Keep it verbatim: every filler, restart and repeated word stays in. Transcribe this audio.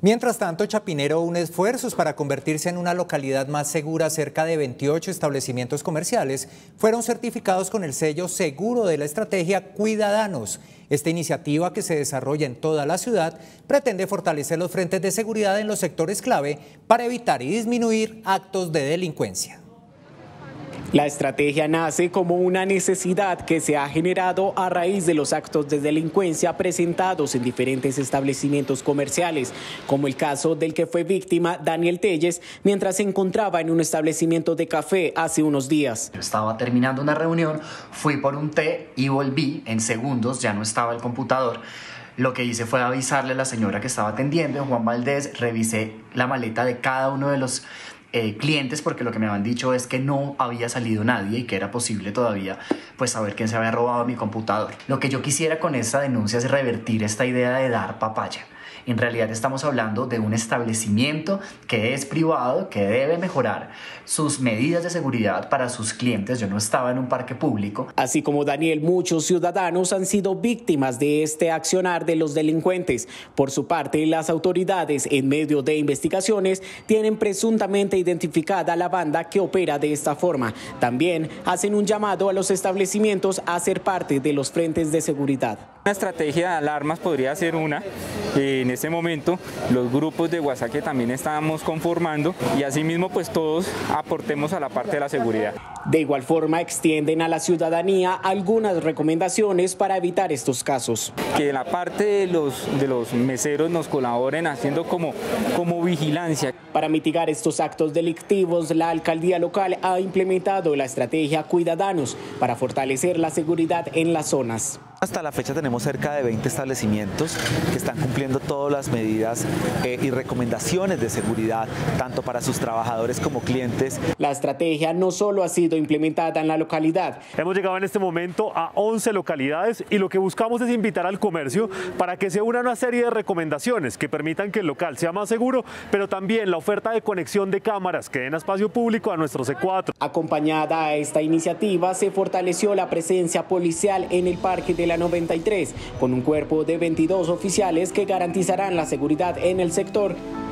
Mientras tanto, Chapinero une esfuerzos para convertirse en una localidad más segura. Cerca de veintiocho establecimientos comerciales fueron certificados con el sello seguro de la estrategia Cuidadanos. Esta iniciativa, que se desarrolla en toda la ciudad, pretende fortalecer los frentes de seguridad en los sectores clave para evitar y disminuir actos de delincuencia. La estrategia nace como una necesidad que se ha generado a raíz de los actos de delincuencia presentados en diferentes establecimientos comerciales, como el caso del que fue víctima Daniel Telles mientras se encontraba en un establecimiento de café hace unos días. Yo estaba terminando una reunión, fui por un té y volví en segundos, ya no estaba el computador. Lo que hice fue avisarle a la señora que estaba atendiendo, en Juan Valdez, revisé la maleta de cada uno de los Eh, clientes, porque lo que me habían dicho es que no había salido nadie y que era posible todavía pues saber quién se había robado mi computador. Lo que yo quisiera con esta denuncia es revertir esta idea de dar papaya. En realidad estamos hablando de un establecimiento que es privado, que debe mejorar sus medidas de seguridad para sus clientes. Yo no estaba en un parque público. Así como Daniel, muchos ciudadanos han sido víctimas de este accionar de los delincuentes. Por su parte, las autoridades, en medio de investigaciones, tienen presuntamente identificada la banda que opera de esta forma. También hacen un llamado a los establecimientos a ser parte de los frentes de seguridad. Una estrategia de alarmas podría ser una. En este momento los grupos de WhatsApp que también estamos conformando, y asimismo pues todos aportemos a la parte de la seguridad. De igual forma, extienden a la ciudadanía algunas recomendaciones para evitar estos casos. Que la parte de los, de los meseros nos colaboren haciendo como, como vigilancia. Para mitigar estos actos delictivos, la alcaldía local ha implementado la estrategia Cuidadanos para fortalecer la seguridad en las zonas. Hasta la fecha tenemos cerca de veinte establecimientos que están cumpliendo todas las medidas eh, y recomendaciones de seguridad, tanto para sus trabajadores como clientes. La estrategia no solo ha sido implementada en la localidad. Hemos llegado en este momento a once localidades y lo que buscamos es invitar al comercio para que se una una serie de recomendaciones que permitan que el local sea más seguro, pero también la oferta de conexión de cámaras que den a espacio público a nuestro C cuatro. Acompañada a esta iniciativa, se fortaleció la presencia policial en el Parque de la noventa y tres, con un cuerpo de veintidós oficiales que garantizarán la seguridad en el sector.